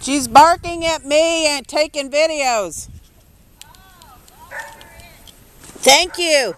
She's barking at me and taking videos. Thank you.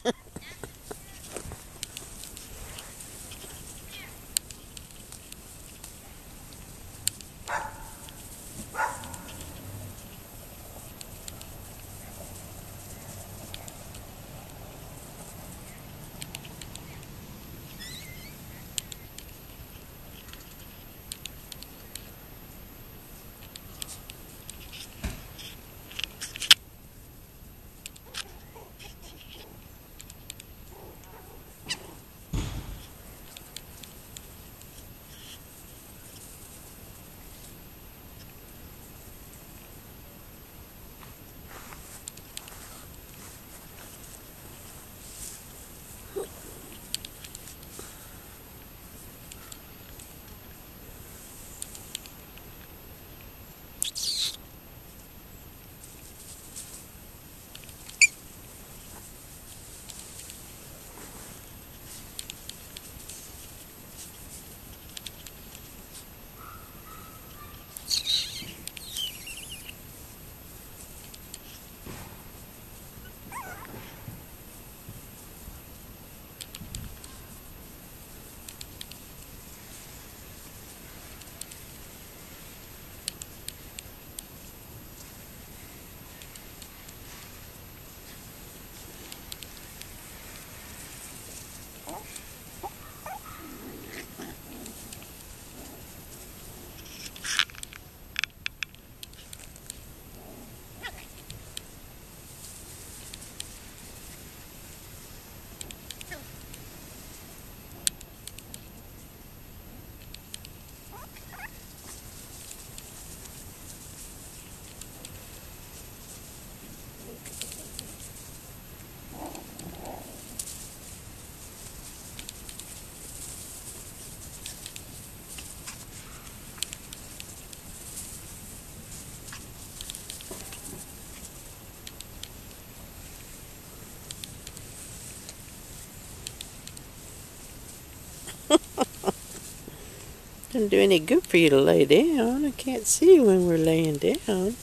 Doesn't do any good for you to lay down. I can't see when we're laying down.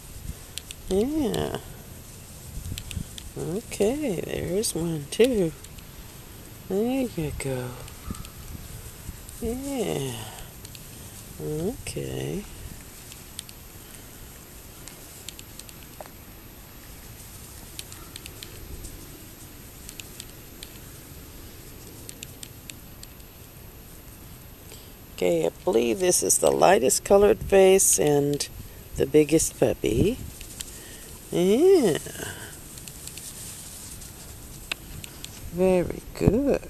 Yeah. Okay, there's one too. There you go. Yeah. Okay. Okay, I believe this is the lightest colored face and the biggest puppy. Yeah. Very good.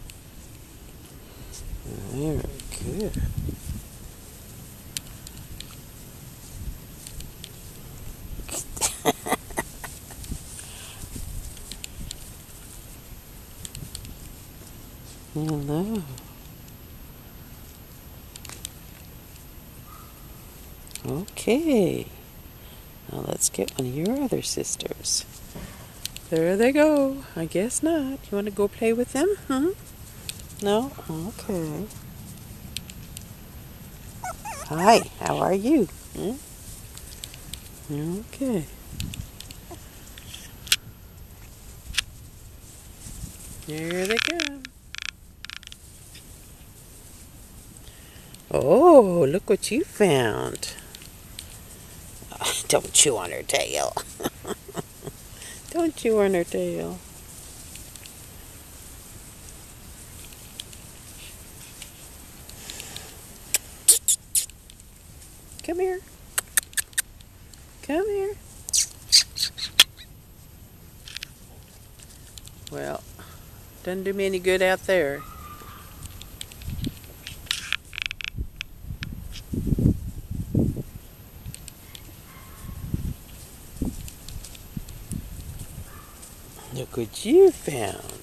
Very good. Hello. Okay. Now let's get one of your other sisters. There they go. I guess not. You want to go play with them? Hmm? No? Okay. Hi, how are you? Hmm? Okay. Here they come. Oh, look what you found. Don't chew on her tail. Don't chew on her tail. Come here. Come here. Well, doesn't do me any good out there. Look what you found.